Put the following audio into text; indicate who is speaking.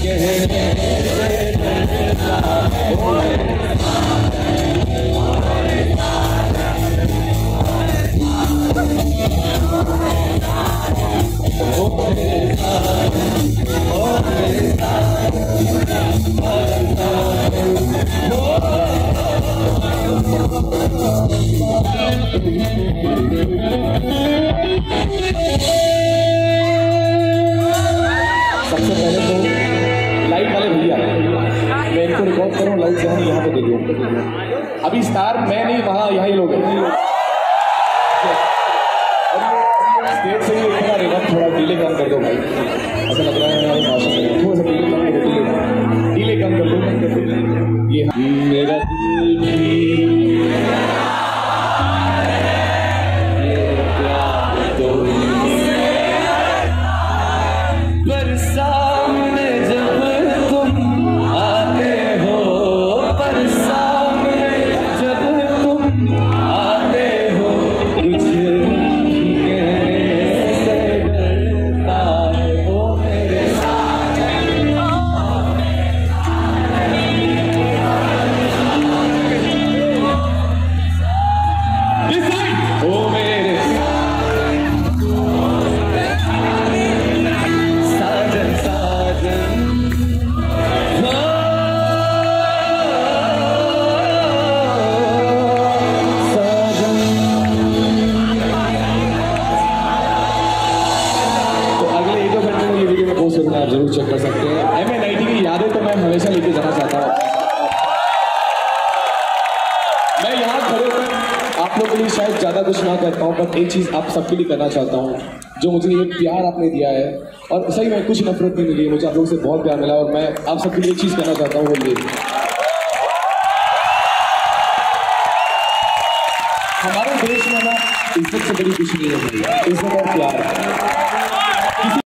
Speaker 1: सबसे पहले तो लाइट वाले भैया मैं इनको रिकॉर्ड करूँ, लाइट जो है यहाँ पे दे दूँ। अभी स्टार मैं नहीं, वहाँ यहाँ ही लोग हैं। स्टेज से ही थोड़ा रिवर्स, थोड़ा डीले कम कर दो भाई, ऐसा लग रहा है थोड़ा सा डीले कम कर दो, डीले कम कर दो। ये मेरा आप जरूर चेक कर सकते हैं। MA90 की यादें तो मैं हमेशा लेके जाना चाहता हूँ। मैं यहाँ खड़े होकर आप लोगों के लिए शायद ज़्यादा कुछ ना कर पाऊँ, बट एक चीज़ आप सबके लिए करना चाहता हूँ। जो मुझे ये प्यार आपने दिया है, और सही में कुछ नफरत नहीं मिली, मुझे आप लोगों से बहुत प्यार मिला, और मैं आप सबके लिए एक चीज़ करना चाहता हूँ, वो ये हमारे देश में ना इज्जत से बड़ी कुछ नहीं है, इज्जत और प्यार।